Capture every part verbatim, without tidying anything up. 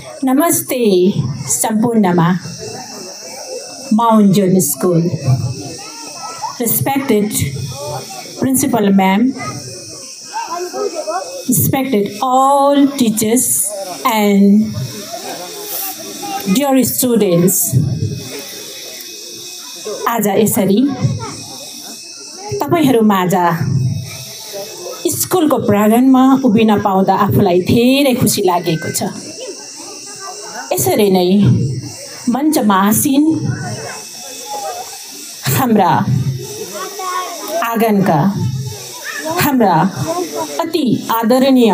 नमस्ते सम्पूर्णमा Mount John School. Respected Principal Ma'am, respected all teachers and dear students. आज यसरी तपाईहरु माझ स्कुलको प्राङ्गणमा उभिन पाउँदा आफूलाई धेरै खुसी लागेको छ। यसरी नै मञ्चमा आसीन हाम्रा आँगनका हाम्रा अति आदरणीय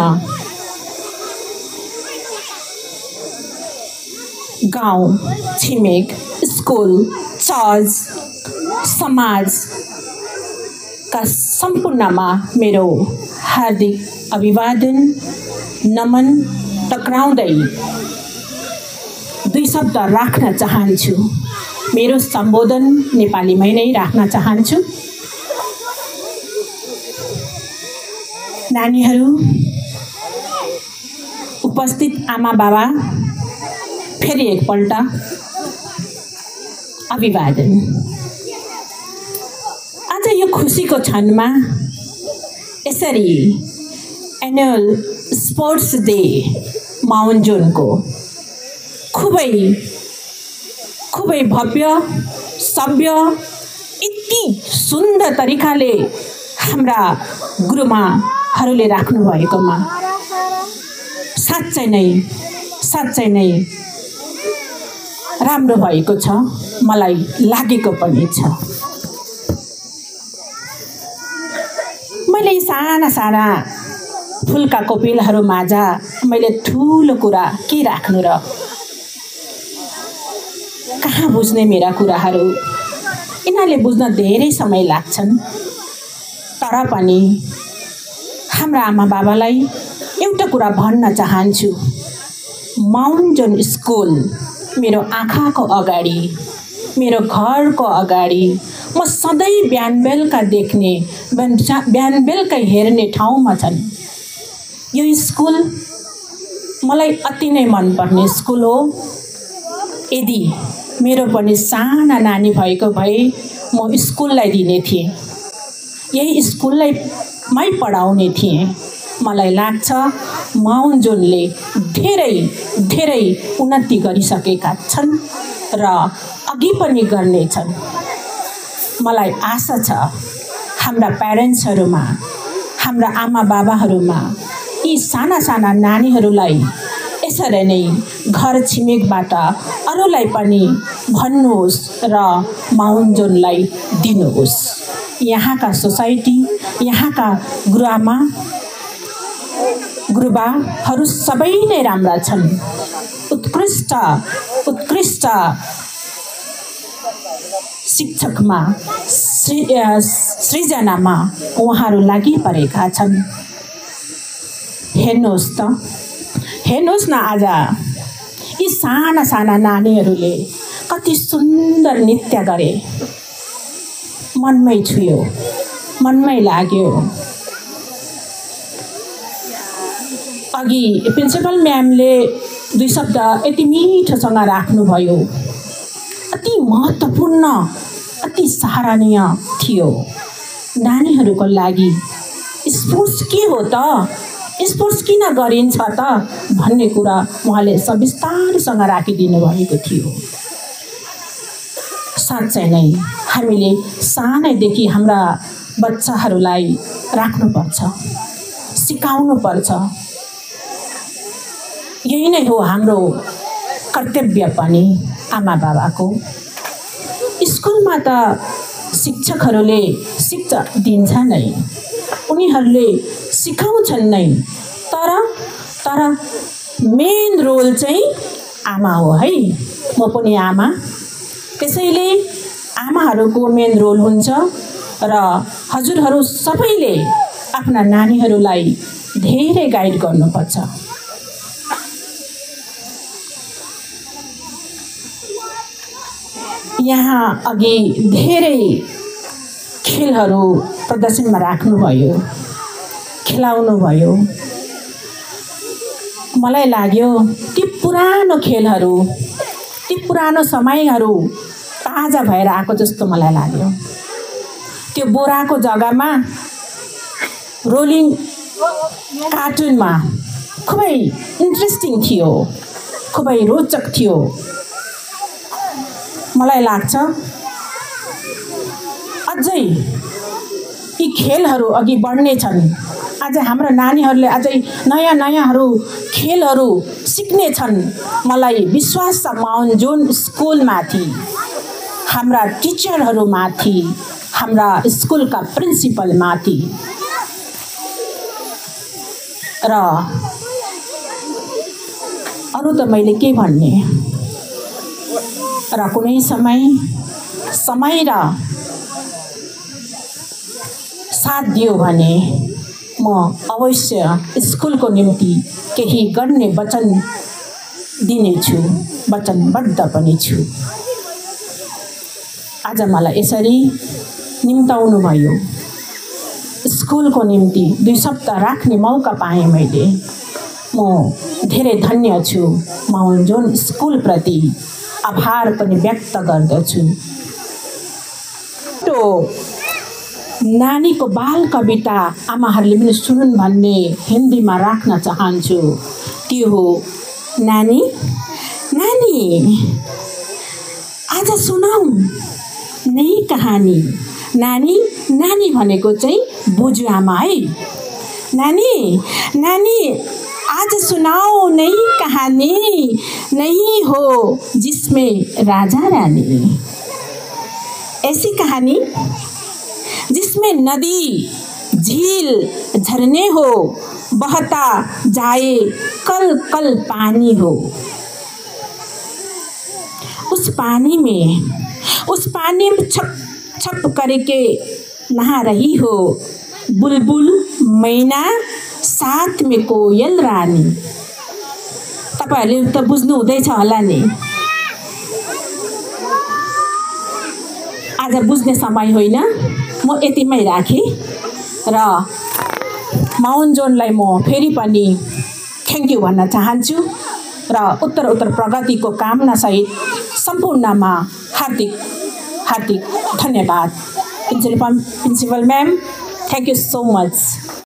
गाउँ छिमेक स्कुल चर्च समाज का सम्पूर्णमा मेरो हार्दिक अभिवादन नमन टक्राउँदै दुई शब्द राख्न चाहन्छु। मेरो सम्बोधन नेपालीमै नै राख्न चाहन्छु। नानीहरू, उपस्थित आमा बाबा, फेरि एकपल्ट अभिवादन। आज यो खुसीको क्षणमा यसरी एनुअल स्पोर्ट्स डे माउन्ट जोनको खुबै खुबै भव्य सभ्य यति सुन्दर तरिकाले हाम्रा गुरुमाहरूले राख्नु भएकोमा साच्चै नै साच्चै नै राम्रो भएको छ, मलाई लागेको पनि छ। मैले साना साना फुलका कोपिलाहरू माझ मैले ठुलो कुरा के राख्नु र, कहाँ बुझ्ने मेरा कुराहरू। यिनीहरूले बुझ्न धेरै समय लाग्छन्, तर पनि हाम्रा आमा बाबालाई एउटा कुरा भन्न चाहन्छु। माउन्ट जोन स्कुल मेरो आँखाको अगाडि, मेरो घरको अगाडि, म सधैँ बिहान बेलुका देख्ने बिहान बेलुका हेर्ने ठाउँमा छन्। यो स्कुल मलाई अति नै मनपर्ने स्कुल हो। यदि मेरो पनि साना नानी भएको भए म स्कुललाई दिने थिएँ, यही स्कुललाई मै पढाउने थिएँ। मलाई लाग्छ माउन्ट जोनले धेरै धेरै उन्नति गरिसकेका छन् र अघि पनि गर्नेछन्। मलाई आशा छ हाम्रा प्यारेन्ट्सहरूमा, हाम्रा आमा बाबाहरूमा यी साना साना नानीहरूलाई यसरी नै घर छिमेकबाट अरूलाई पनि भन्नुहोस् र माउन्ट जोनलाई दिनुहोस्। यहाँका सोसाइटी, यहाँका गुरुआमा गुरुबाहरू सबै नै राम्रा छन्। उत्कृष्ट उत्कृष्ट शिक्षकमा सृजनामा उहाँहरू लागि परेका छन्। हेर्नुहोस् त, हेर्नुहोस् न, आज यी साना साना नानीहरूले कति सुन्दर नृत्य गरे। मनमै छुयो, मनमै लाग्यो। अघि प्रिन्सिपल म्यामले दुई शब्द यति मिठोसँग राख्नुभयो, अति महत्त्वपूर्ण, अति सराहनीय थियो। नानीहरूको लागि स्पोर्ट्स के हो त, स्पोर्ट्स किन गरिन्छ त भन्ने कुरा उहाँले सविस्तारसँग राखिदिनु भएको थियो। साँच्चै नै हामीले सानैदेखि हाम्रा बच्चाहरूलाई राख्नुपर्छ, सिकाउनुपर्छ। यही नै हो हाम्रो कर्तव्य पनि आमा बाबाको। स्कुलमा त शिक्षकहरूले शिक्षा दिन्छ नै, उनीहरूले सिकाउँछन् नै, तर तर मेन रोल चाहिँ आमा हो है। म पनि आमा, त्यसैले आमाहरूको मेन रोल हुन्छ र हजुरहरू सबैले आफ्ना नानीहरूलाई धेरै गाइड गर्नुपर्छ। यहाँ अघि धेरै खेलहरू प्रदर्शनमा राख्नुभयो, खेलाउनुभयो। मलाई लाग्यो ती पुरानो खेलहरू, ती पुरानो समयहरू ताजा भएर आएको जस्तो मलाई लाग्यो। त्यो बोराको जग्गामा रोलिङ कार्टुनमा खुबै इन्ट्रेस्टिङ थियो, खुबै रोचक थियो। मलाई लाग्छ अझै यी खेलहरू अघि बढ्नेछन्। आज हाम्रो नानीहरूले अझै नयाँ नयाँहरू खेलहरू सिक्नेछन्। मलाई विश्वास छ माउन्ट जुन स्कुलमाथि, हाम्रा टिचरहरूमाथि, हाम्रा स्कुलका प्रिन्सिपलमाथि। र अरू त मैले के भन्ने, र कुनै समय समय र साथ दियो भने म अवश्य स्कुलको निम्ति केही गर्ने वचन दिनेछु, वचनबद्ध पनि छु। आज मलाई यसरी निम्ताउनु भयो, स्कुलको निम्ति दुई सप्ताह राख्ने मौका पाएँ मैले। म धेरै धन्य छु, माउन्ट जुन स्कुलप्रति आभार पनि व्यक्त गर्दछु। तो नानीको बाल कविता आमाहरूले पनि सुनुन् भन्ने हिन्दीमा राख्न चाहन्छु। त्यो हो, नानी नानी आज सुनाऊ नई कहानी। नानी नानी भनेको चाहिँ बुजु आमा है। नानी नानी आज सुनाओ नई कहानी, नहीं हो जिसमें राजा रानी। ऐसी कहानी जिसमें नदी, झील, झरने हो, बहता जाए कल कल पानी हो। उस पानी में उस पानी में छप छप करके नहा रही हो बुलबुल, मैना, साथ में कोयल रानी। तपाईहरुले त बुझ्नु हुँदैछ होला नि। आज बुझ्ने समय होइन, म यतिमै राखेँ र माउन्ट जोनलाई म फेरि पनि थ्याङ्क यू भन्न चाहन्छु र उत्तर उत्तर प्रगतिको कामना सहित सम्पूर्णमा हार्दिक हार्दिक धन्यवाद। Principal principal ma'am, thank you so much.